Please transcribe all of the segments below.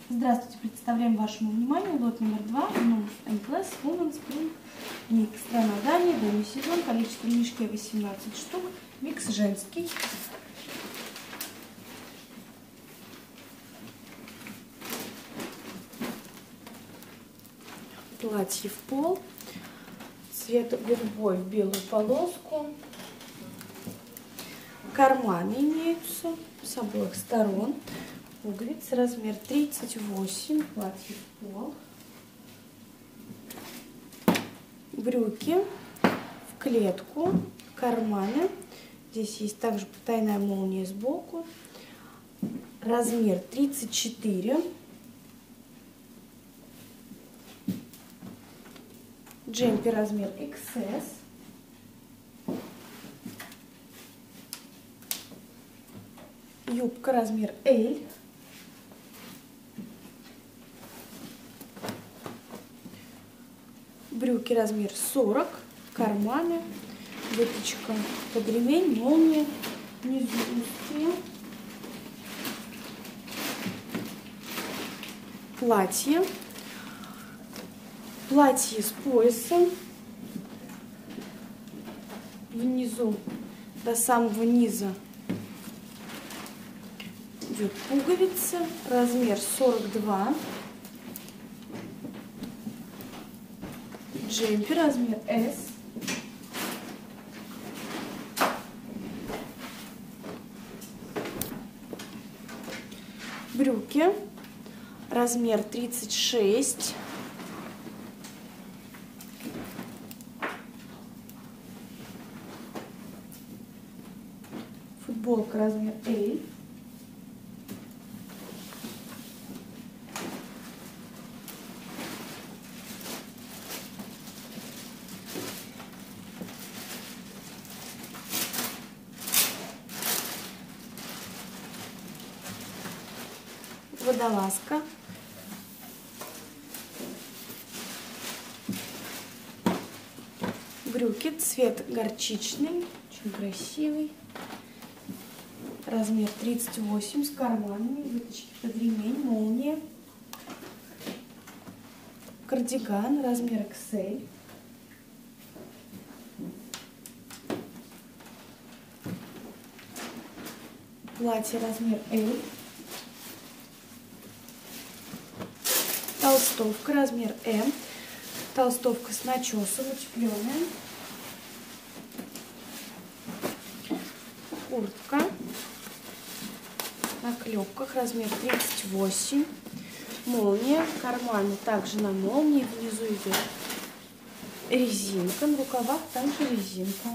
Здравствуйте, представляем вашему вниманию лот номер 2, Numus M-Class Women's Spring Mix. Страна Дания, демисезон, количество мишки 18 штук, микс женский. Платье в пол, цвет голубой в белую полоску. Карманы имеются с обоих сторон. Пуговицы, размер 38, платье в пол. Брюки в клетку, карманы. Здесь есть также потайная молния сбоку. Размер 34. Джемпер размер XS. Юбка размер L. Брюки размер 40, карманы, выточка под ремень, молния, внизу узкие. Платье. Платье с поясом. Внизу, до самого низа, идет пуговица, размер 42. Джемпер размер S. Брюки размер 36. Футболка размер L. Водолазка. Брюки, цвет горчичный, очень красивый. Размер 38 с карманами, выточки под ремень, молния. Кардиган, размер XL. Платье размер L. Толстовка размер М. Толстовка с начесом, утепленная. Куртка на клепках размер 38. Молния. Карманы также на молнии. Внизу идет резинка. На рукавах также резинка.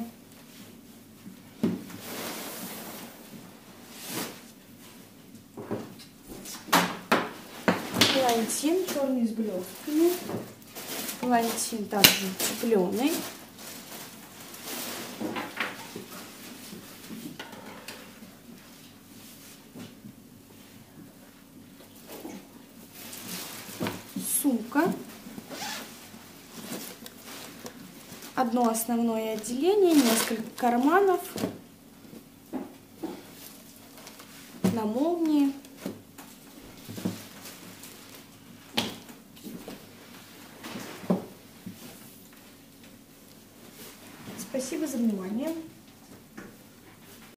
Палантин черный с блестками. Палантин также утепленный. Сумка. Одно основное отделение, несколько карманов на молнии. Спасибо за внимание.